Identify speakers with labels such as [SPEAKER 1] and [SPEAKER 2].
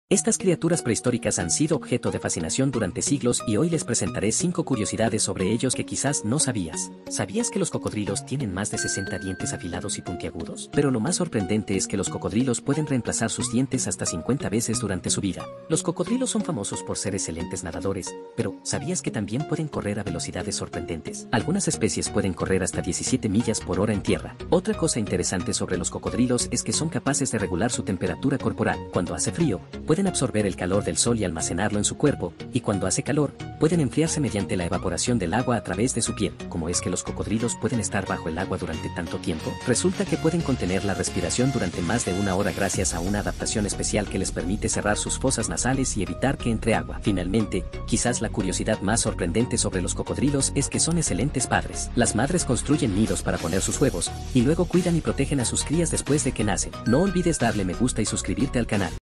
[SPEAKER 1] Estas criaturas prehistóricas han sido objeto de fascinación durante siglos y hoy les presentaré 5 curiosidades sobre ellos que quizás no sabías. ¿Sabías que los cocodrilos tienen más de 60 dientes afilados y puntiagudos? Pero lo más sorprendente es que los cocodrilos pueden reemplazar sus dientes hasta 50 veces durante su vida. Los cocodrilos son famosos por ser excelentes nadadores, pero ¿sabías que también pueden correr a velocidades sorprendentes? Algunas especies pueden correr hasta 17 millas por hora en tierra. Otra cosa interesante sobre los cocodrilos es que son capaces de regular su temperatura corporal. Cuando hace frío, pueden absorber el calor del sol y almacenarlo en su cuerpo, y cuando hace calor, pueden enfriarse mediante la evaporación del agua a través de su piel. ¿Cómo es que los cocodrilos pueden estar bajo el agua durante tanto tiempo? Resulta que pueden contener la respiración durante más de una hora gracias a una adaptación especial que les permite cerrar sus fosas nasales y evitar que entre agua. Finalmente, quizás la curiosidad más sorprendente sobre los cocodrilos es que son excelentes padres. Las madres construyen nidos para poner sus huevos, y luego cuidan y protegen a sus crías después de que nacen. No olvides darle me gusta y suscribirte al canal.